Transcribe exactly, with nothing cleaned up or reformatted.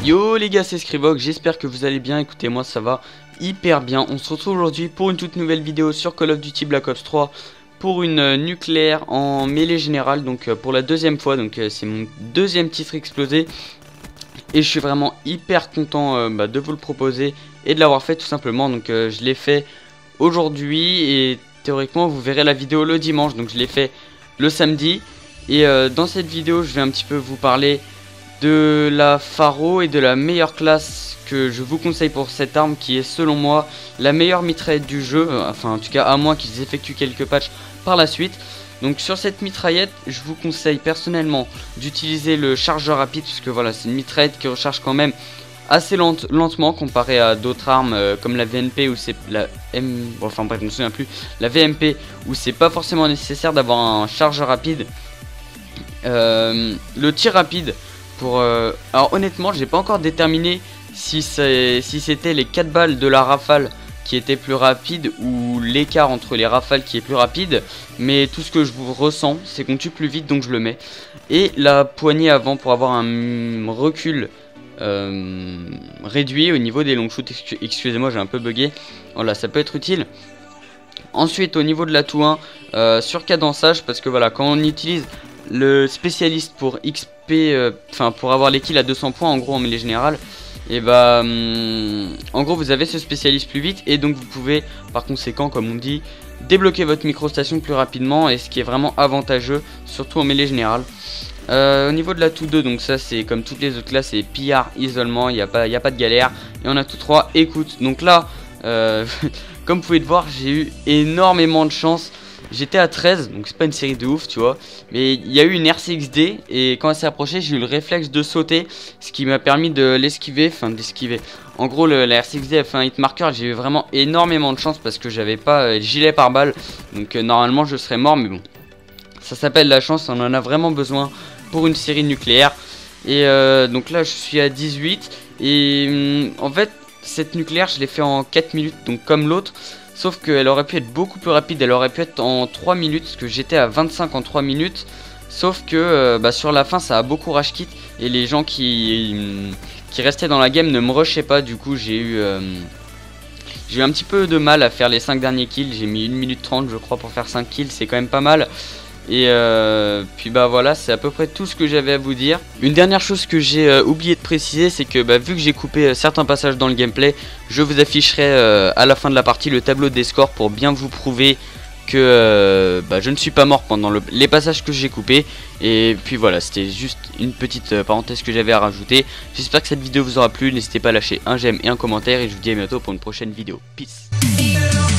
Yo les gars, c'est Scrivox, j'espère que vous allez bien. Écoutez, moi ça va hyper bien. On se retrouve aujourd'hui pour une toute nouvelle vidéo sur Call of Duty Black Ops trois pour une euh, nucléaire en mêlée générale, donc euh, pour la deuxième fois. Donc euh, c'est mon deuxième titre explosé et je suis vraiment hyper content euh, bah, de vous le proposer et de l'avoir fait tout simplement. Donc euh, je l'ai fait aujourd'hui et théoriquement vous verrez la vidéo le dimanche, donc je l'ai fait le samedi. Et euh, dans cette vidéo je vais un petit peu vous parler de la Pharo et de la meilleure classe que je vous conseille pour cette arme, qui est selon moi la meilleure mitraillette du jeu, enfin en tout cas à moins qu'ils effectuent quelques patchs par la suite. Donc sur cette mitraillette je vous conseille personnellement d'utiliser le chargeur rapide, puisque voilà, c'est une mitraillette qui recharge quand même assez lente, lentement comparé à d'autres armes euh, comme la V N P, où c'est la M... Bon, enfin bref, je me souviens plus, la V M P, où c'est pas forcément nécessaire d'avoir un chargeur rapide. Euh, le tir rapide pour euh... alors honnêtement j'ai pas encore déterminé si c'est si c'était les quatre balles de la rafale qui étaient plus rapides ou l'écart entre les rafales qui est plus rapide, mais tout ce que je vous ressens c'est qu'on tue plus vite, donc je le mets. Et la poignée avant pour avoir un recul euh, réduit au niveau des long shoots. Excusez-moi, j'ai un peu bugué. Voilà, ça peut être utile. Ensuite au niveau de la tout un, euh, sur cadençage, parce que voilà, quand on utilise le spécialiste pour X P, enfin euh, pour avoir les kills à deux cents points en gros en mêlée générale, et bah hum, en gros vous avez ce spécialiste plus vite, et donc vous pouvez par conséquent, comme on dit, débloquer votre microstation plus rapidement, et ce qui est vraiment avantageux surtout en mêlée générale. Euh, au niveau de la tout deux, donc ça c'est comme toutes les autres classes, c'est pillard, isolement, il n'y a pas il y a pas de galère, et on a tout trois écoute. Donc là euh, comme vous pouvez le voir, j'ai eu énormément de chance. J'étais à treize, donc c'est pas une série de ouf, tu vois. Mais il y a eu une R C X D, et quand elle s'est approchée, j'ai eu le réflexe de sauter, ce qui m'a permis de l'esquiver, enfin d'esquiver. En gros, le, la R C X D a fait un hit marker, j'ai eu vraiment énormément de chance parce que j'avais pas euh, gilet par balle. Donc euh, normalement je serais mort, mais bon. Ça s'appelle la chance, on en a vraiment besoin pour une série nucléaire. Et euh, donc là je suis à dix-huit, et hum, en fait cette nucléaire je l'ai fait en quatre minutes, donc comme l'autre. Sauf qu'elle aurait pu être beaucoup plus rapide, elle aurait pu être en trois minutes, parce que j'étais à vingt-cinq en trois minutes. Sauf que euh, bah, sur la fin ça a beaucoup rage quit, et les gens qui, qui restaient dans la game ne me rushaient pas. Du coup j'ai eu, euh, j'ai eu un petit peu de mal à faire les cinq derniers kills. J'ai mis une minute trente je crois pour faire cinq kills, c'est quand même pas mal. Et euh, puis bah voilà, c'est à peu près tout ce que j'avais à vous dire. Une dernière chose que j'ai euh, oublié de préciser, c'est que bah, vu que j'ai coupé euh, certains passages dans le gameplay, je vous afficherai euh, à la fin de la partie le tableau des scores pour bien vous prouver que euh, bah, je ne suis pas mort pendant le, les passages que j'ai coupés. Et puis voilà, c'était juste une petite euh, parenthèse que j'avais à rajouter. J'espère que cette vidéo vous aura plu, n'hésitez pas à lâcher un j'aime et un commentaire, et je vous dis à bientôt pour une prochaine vidéo. Peace.